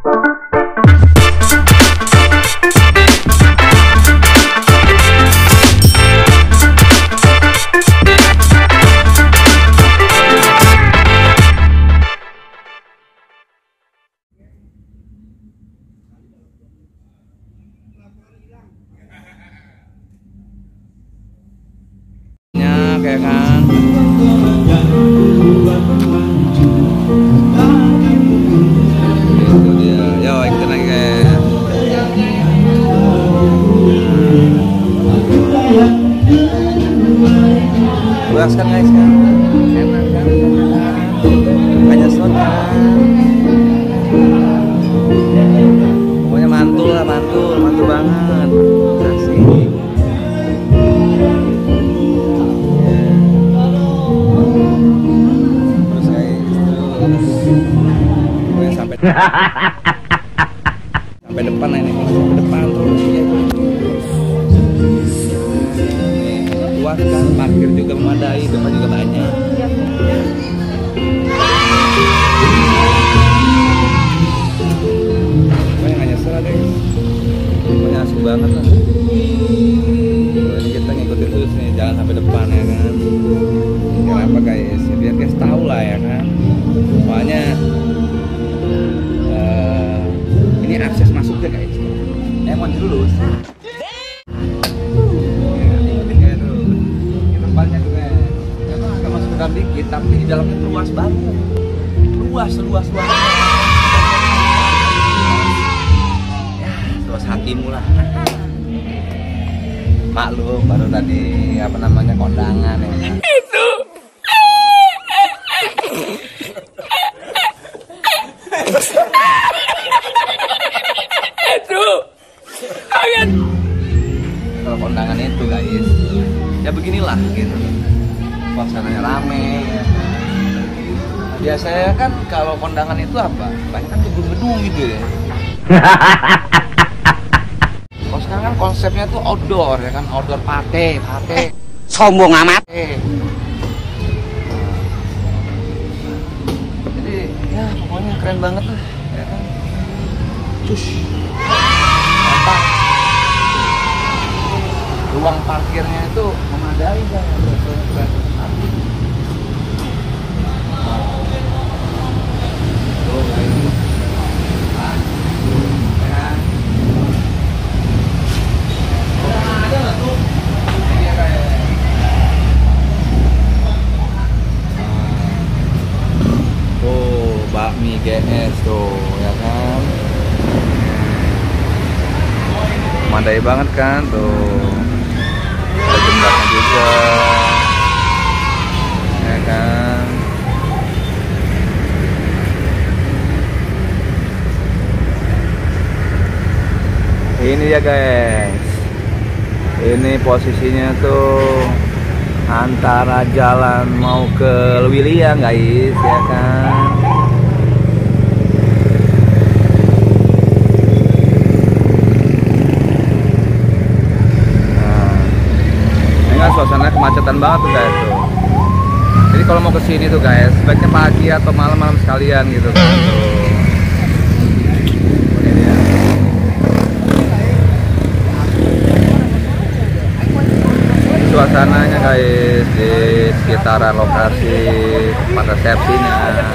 Kayak kan itu dia, yo ikutin lagi guys. Puas kan guys kan, enak kan, gak nyesel kan, pokoknya mantul lah, mantul banget, asik. Sampai depan ini, sampai depan terus ya. Luas kan, parkir juga memadai, depan juga banyak. Pokoknya nggak nyesel lah guys, pokoknya asik banget lah. Jadi kita ngikutin terus nih, jalan sampai depan ya kan. Kenapa guys? Ya, biar guys tahu lah ya kan. Soalnya ini akses masuknya guys. Emang lulus. Tempatnya tuh guys. Emang agak masuk ke dalam dikit, tapi di dalamnya luas banget. Luas banget. Ya, luas hatimu lah. Maklum baru tadi apa namanya kondangan ya. Itu. Kalau kondangan itu guys, ya beginilah gitu, suasananya rame ya. Biasanya kan kalau kondangan itu apa? Banyak kan gedung-gedung gitu ya. Kalau sekarang kan konsepnya tuh outdoor ya kan, outdoor party. Sombong amat. Jadi ya pokoknya keren banget lah ya kan. Cus. Mantap. Ruang parkirnya itu memadai kan. Bakmi GS tuh ya kan, memadai banget kan tuh, ada jembatan juga ya kan. Ini ya guys, ini posisinya tuh antara jalan mau ke Lewiliang guys ya kan. Suasana kemacetan banget tuh guys tuh. Jadi kalau mau kesini tuh guys, sebaiknya pagi atau malam-malam sekalian gitu kan tuh. Ini dia. Suasananya guys di sekitaran lokasi tempat resepsinya.